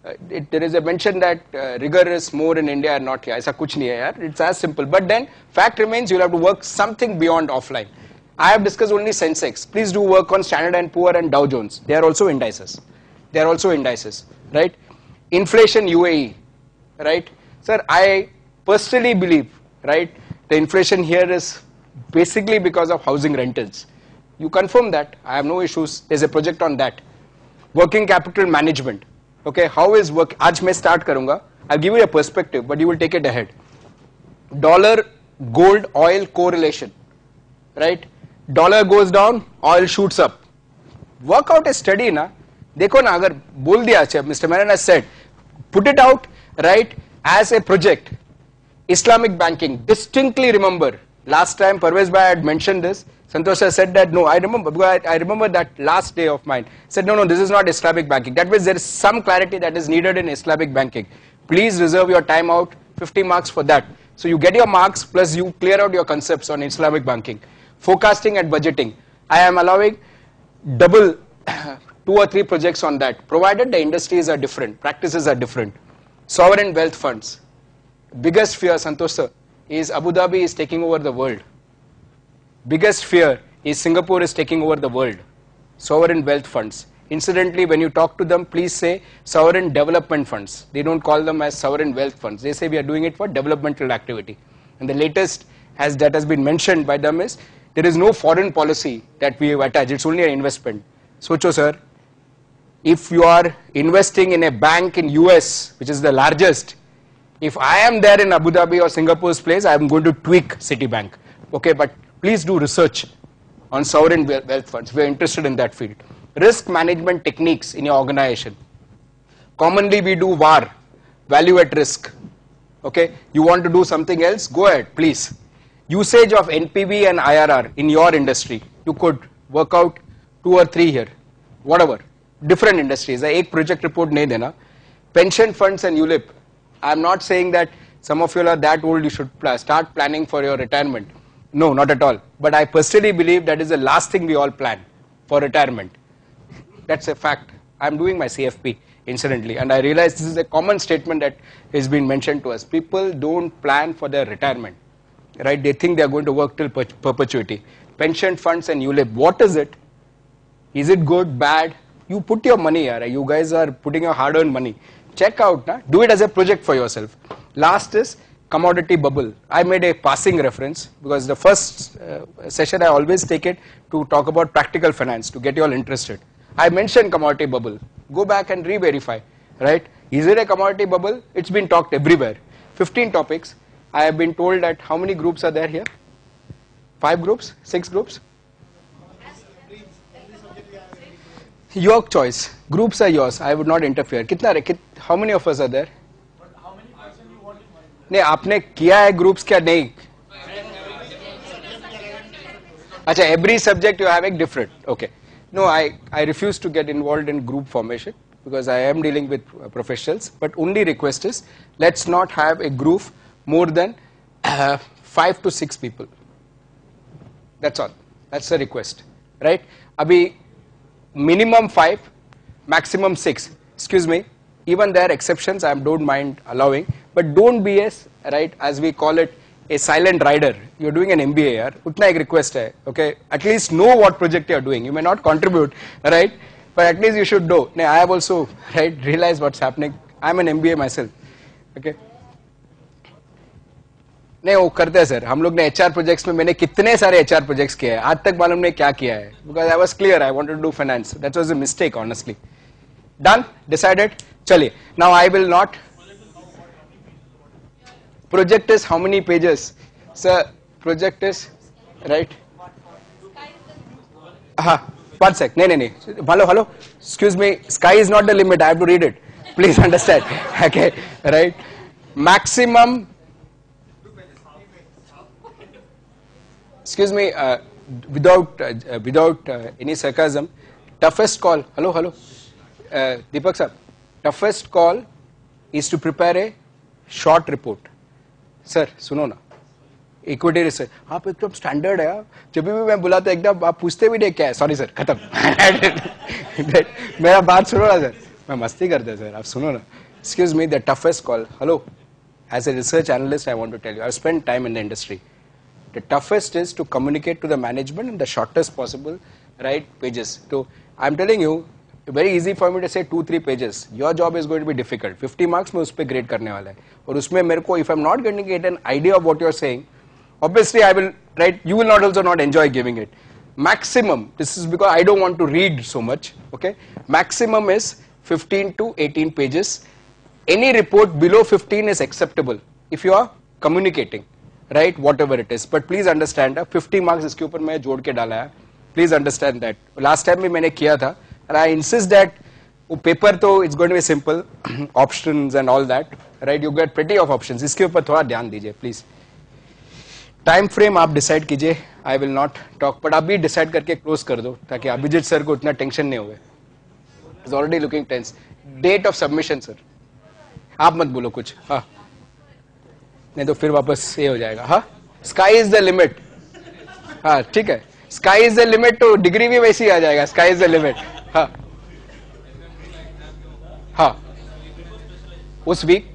there is a mention that rigor is more in India and not here. ऐसा कुछ नहीं है यार. It's as simple. But then fact remains you'll have to work something beyond offline. I have discussed only Sensex. Please do work on Standard and Poor and Dow Jones. They are also indices. They are also indices, right? Inflation UAE, right? Sir, I personally believe, right, the inflation here is basically because of housing rentals. You confirm that. I have no issues. There's a project on that. Working capital management. Okay, how is work? आज मैं start करूँगा. I'll give you a perspective, but you will take it ahead. Dollar, gold, oil correlation, right? Dollar goes down, oil shoots up. Work out a study ना. देखो ना अगर बोल दिया अच्छा, Mr. Menon has said, put it out, right, as a project. Islamic banking. Distinctly remember, last time Parvez Bhai had mentioned this. Santosh has said that, no, I remember that last day of mine. Said, no, this is not Islamic banking. That means there is some clarity that is needed in Islamic banking. Please reserve your time out, 50 marks for that. So you get your marks plus you clear out your concepts on Islamic banking. Forecasting and budgeting. I am allowing double 2 or 3 projects on that, provided the industries are different, practices are different. Sovereign wealth funds. Biggest fear, Santosh sir, is Abu Dhabi is taking over the world. Biggest fear is Singapore is taking over the world. Sovereign wealth funds. Incidentally, when you talk to them, please say sovereign development funds. They don't call them as sovereign wealth funds. They say we are doing it for developmental activity. And the latest, as that has been mentioned by them, is there is no foreign policy that we have attached. It's only an investment. Socho sir, if you are investing in a bank in US, which is the largest, if I am there in Abu Dhabi or Singapore's place, I am going to tweak Citibank. Okay, but please do research on sovereign wealth funds. We are interested in that field. Risk management techniques in your organization. Commonly we do VAR, value at risk. Okay, you want to do something else? Go ahead, please. Usage of NPV and IRR in your industry. You could work out 2 or 3 here, whatever. Different industries. एक project report नहीं देना. Pension funds and ULIP. I am not saying that some of you are that old, you should start planning for your retirement. No, not at all. But I personally believe that is the last thing we all plan for retirement. That's a fact. I am doing my CFP incidentally, and I realize this is a common statement that has been mentioned to us. People don't plan for their retirement, right? They think they are going to work till perpetuity. Pension funds and ULIP. What is it? Is it good, bad? You put your money here. You guys are putting your hard-earned money. Check out, na? Do it as a project for yourself. Last is commodity bubble. I made a passing reference because the first session I always take it to talk about practical finance to get you all interested. I mentioned commodity bubble. Go back and re-verify, right? Is it a commodity bubble? It's been talked everywhere. 15 topics. I have been told that how many groups are there here? 5 groups? 6 groups? Your choice. Groups are yours. I would not interfere. How many of us are there? But how many percent you want in mind? नहीं आपने किया है groups क्या नहीं? अच्छा, every subject you have a different. Okay. No, I refuse to get involved in group formation because I am dealing with professionals. But only request is let's not have a group more than 5 to 6 people. That's all. That's the request, right? Abhi minimum 5, maximum 6. Excuse me. Even there are exceptions. I don't mind allowing, but don't be right, as we call it, a silent rider. You're doing an MBA here. Utna ek request hai. Okay. At least know what project you are doing. You may not contribute, right? But at least you should know. I have also realized what's happening. I'm an MBA myself. Okay. नहीं वो करते हैं sir. हम लोग ने HR projects में मैंने कितने सारे HR प्रोजेक्ट्स किए हैं. आज तक मालूम नहीं क्या किया है. Because I was clear. I wanted to do finance. That was a mistake, honestly. Done. Decided. चलिए. Now I will not. Project is how many pages? Sir, project is, right? One sec. No. Hello. Excuse me. Sky is not the limit. I have to read it. Please understand. Okay. Right. Maximum. Excuse me. Without any sarcasm. Toughest call. Hello. Deepak sir. Toughest call is to prepare a short report. Sir सुनो ना, equity research आप एकदम standard है. जब भी मैं बुलाता एकदम आप पूछते भी नहीं क्या है. सॉरी सर, खत्म. मेरा बात सुनो ना सर, मैं मस्ती करते सर, आप सुनो ना. Excuse me, the toughest call. Hello, as a research analyst, I want to tell you, I've spent time in the industry. The toughest is to communicate to the management in the shortest possible, right, pages. So I'm telling you, very easy for me to say 2-3 pages. Your job is going to be difficult. 50 marks में उस पे grade करने वाला है. और उसमें मेरे को, if I'm not going to get an idea of what you're saying, obviously I will, right, you will not also not enjoy giving it. Maximum, this is because I don't want to read so much, okay? Maximum is 15 to 18 pages. Any report below 15 is acceptable if you are communicating, right, whatever it is. But please understand, 50 marks इसके ऊपर मैं जोड़ के डाला है. Please understand that. Last time भी मैंने किया था, and I insist that वो paper तो it's going to be simple, options and all that, right? You get plenty of options. इसके ऊपर थोड़ा ध्यान दीजिए, please. टाइम फ्रेम आप डिसाइड कीजिए. I will not talk, but आप भी डिसाइड करके क्लोज कर दो ताकि अभिजीत सर को इतना टेंशन नहीं हुए. Is already looking tense. Date of submission sir, आप मत बोलो कुछ, हाँ, नहीं तो फिर वापस ये हो जाएगा. हाँ, स्काई इज द लिमिट. हाँ ठीक है, स्काई इज द लिमिट, तो डिग्री भी वैसी आ जाएगा, स्काई इज द लिमिट. हाँ हाँ, उस वीक